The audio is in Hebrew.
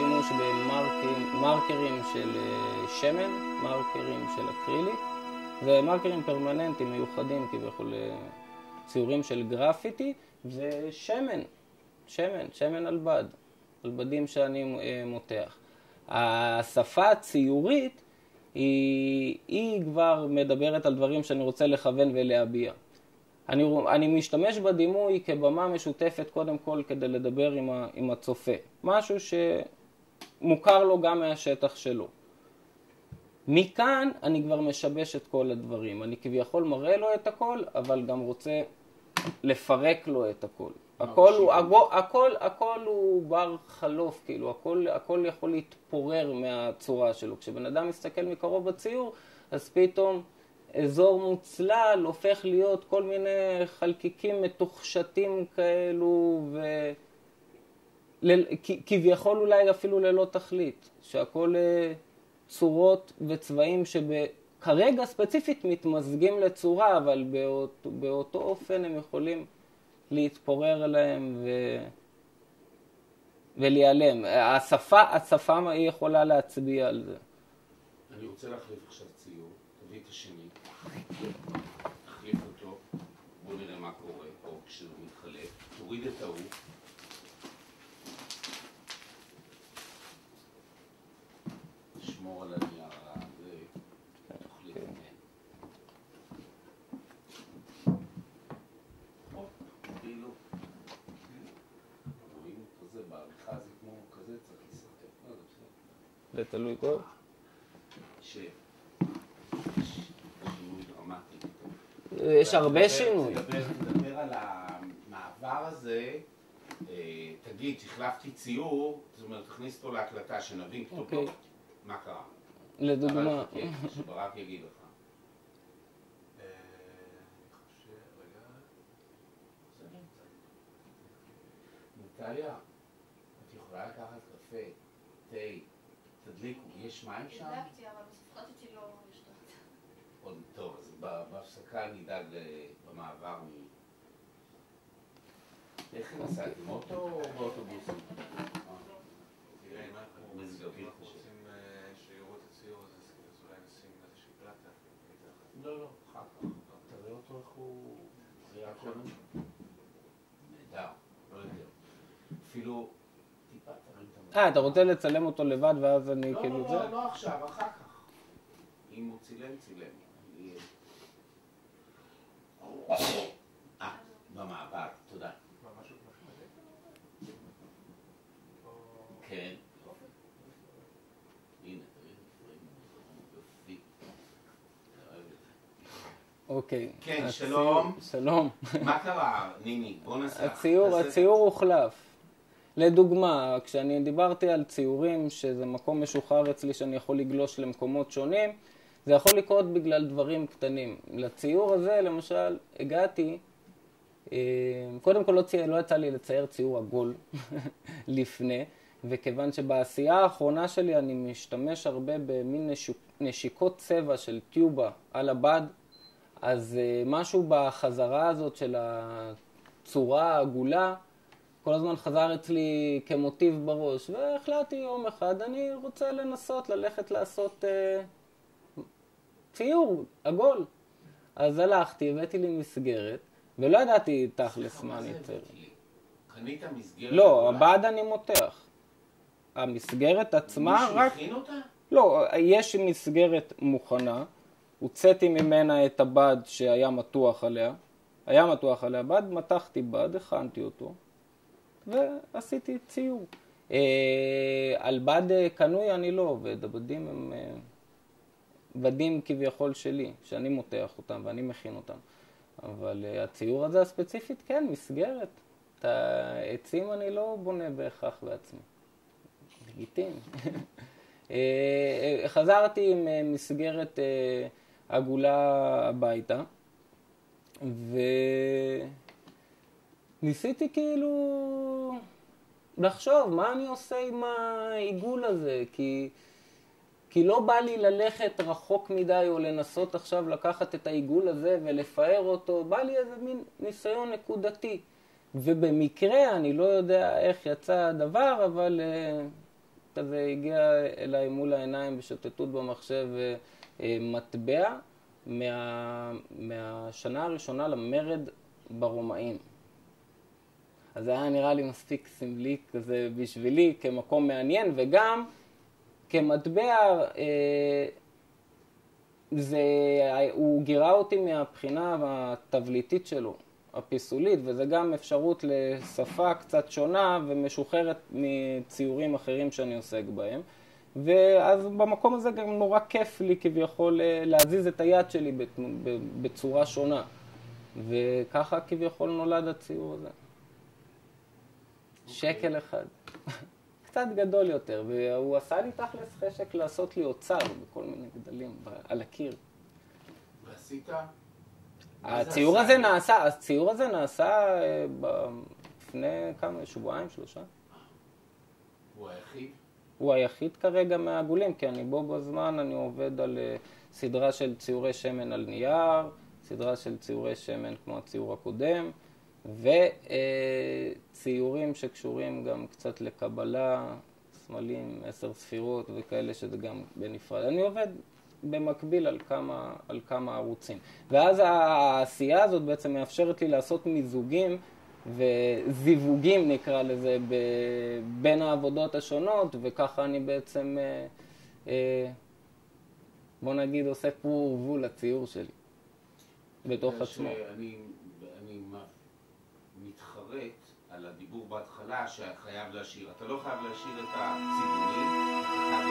שימוש במרקרים של שמן, מרקרים של אקריליק, ומרקרים פרמננטיים מיוחדים כביכול ציורים של גרפיטי, ושמן, שמן על בד, על בדים שאני מותח. השפה הציורית היא כבר מדברת על דברים שאני רוצה לכוון ולהביע. אני משתמש בדימוי כבמה משותפת קודם כל כדי לדבר עם הצופה. משהו שמוכר לו גם מהשטח שלו. מכאן אני כבר משבש את כל הדברים. אני כביכול מראה לו את הכל, אבל גם רוצה לפרק לו את הכל. הכל הוא בר חלוף, כאילו, הכל יכול להתפורר מהצורה שלו. כשבן אדם מסתכל מקרוב בציור, אז פתאום אזור מוצלל הופך להיות כל מיני חלקיקים מתוחשתים כאלו, כביכול אולי אפילו ללא תכלית, שהכל צורות וצבעים שכרגע ספציפית מתמזגים לצורה, אבל באותו אופן הם יכולים להתפורר עליהם ולהיעלם. השפה היא יכולה להצביע על זה. אני רוצה להחליף עכשיו ציור, תביא את השני, תחליף אותו, בוא נראה מה קורה, או כשזה מתחלף, תוריד את ההוא. שמור על הנייר הזה, תחליף את זה. כאילו, רואים אותו זה, בעריכה זה כמו כזה, צריך לסרטט. זה תלוי כל? שינוי דרמטי. יש הרבה שינוי. תדבר על המעבר הזה, תגיד, החלפתי ציור, זאת אומרת, תכניס אותו להקלטה, שנבין כתובו, מה קרה? לדוגמה. אבל שברק יגיד לך. נטליה, את יכולה לקחת קפה, תה, תדליקו, יש מים שם? הדלקתי, אבל החלטתי לא לשתות. עוד טוב, אז בהפסקה נדאג במעבר איך נסעתי, עם אוטו או באוטובוסים? תראה, אם אנחנו רוצים שיראו את הציור הזה, אז אולי נשים איזושהי פלטה. לא, אחר כך. תראה אותו איך הוא... זה היה קודם? נהדר, לא יודע. אפילו טיפה תרים את המחר. אתה רוצה לצלם אותו לבד ואז אני כאילו זה? לא עכשיו, אחר כך. אם הוא צילם, צילם. במעבר, תודה. משהו כמו שמדהים. כן. הנה, תראי, אוקיי. כן, שלום. שלום. מה קרה, ניני? בוא נעשה... הציור הוחלף. לדוגמה, כשאני דיברתי על ציורים, שזה מקום משוחרר אצלי שאני יכול לגלוש למקומות שונים, זה יכול לקרות בגלל דברים קטנים. לציור הזה, למשל, הגעתי, קודם כל לא יצא לי לצייר ציור עגול לפני, וכיוון שבעשייה האחרונה שלי אני משתמש הרבה במין נשיקות צבע של טיובה על הבד, אז משהו בחזרה הזאת של הצורה העגולה, כל הזמן חזר אצלי כמוטיב בראש, והחלטתי יום אחד, אני רוצה לנסות ללכת לעשות ציור עגול. אז הלכתי, הבאתי לי מסגרת, ולא ידעתי תכלס מה אני אצייר. קנית מסגרת? לא, הבד אני מותח. המסגרת עצמה רק... מישהו הכין אותה? לא, יש מסגרת מוכנה, הוצאתי ממנה את הבד שהיה מתוח עליה, היה מתוח עליה בד, מתחתי בד, הכנתי אותו, ועשיתי ציור. על בד קנוי אני לא עובד, הבדים הם בדים כביכול שלי, שאני מותח אותם ואני מכין אותם. אבל הציור הזה הספציפית, כן, מסגרת. את העצים אני לא בונה בהכרח בעצמי. לגיטימי. חזרתי עם מסגרת עגולה הביתה, וניסיתי כאילו לחשוב מה אני עושה עם העיגול הזה, כי לא בא לי ללכת רחוק מדי או לנסות עכשיו לקחת את העיגול הזה ולפאר אותו, בא לי איזה מין ניסיון נקודתי. ובמקרה, אני לא יודע איך יצא הדבר, אבל כזה הגיע אליי מול העיניים בשוטטות במחשב מטבע מהשנה הראשונה למרד ברומאים. אז זה היה נראה לי מספיק סמלי כזה בשבילי, כמקום מעניין, וגם כמטבע, הוא גירה אותי מהבחינה התבליטית שלו, הפיסולית, וזה גם אפשרות לשפה קצת שונה ומשוחררת מציורים אחרים שאני עוסק בהם. ואז במקום הזה גם נורא כיף לי כביכול להזיז את היד שלי בצורה שונה. וככה כביכול נולד הציור הזה. שקל אחד. קצת גדול יותר, והוא עשה לי תכלס חשק לעשות לי אוצר בכל מיני גדלים על הקיר. ועשית? הציור הזה נעשה לפני כמה, שבועיים, 3. הוא היחיד? הוא היחיד כרגע מהעגולים, כי בו בזמן אני עובד על סדרה של ציורי שמן על נייר, סדרה של ציורי שמן כמו הציור הקודם, וציורים שקשורים גם קצת לקבלה, סמלים, 10 ספירות וכאלה שזה גם בנפרד. אני עובד במקביל על כמה ערוצים. ואז העשייה הזאת בעצם מאפשרת לי לעשות מיזוגים וזיווגים נקרא לזה בין העבודות השונות, וככה אני בעצם, בוא נגיד, עושה פור ורבו לציור שלי בתוך עצמו. אני מתחרט על הדיבור בהתחלה שחייב להשאיר. אתה לא חייב להשאיר את הציבורים, אתה חייב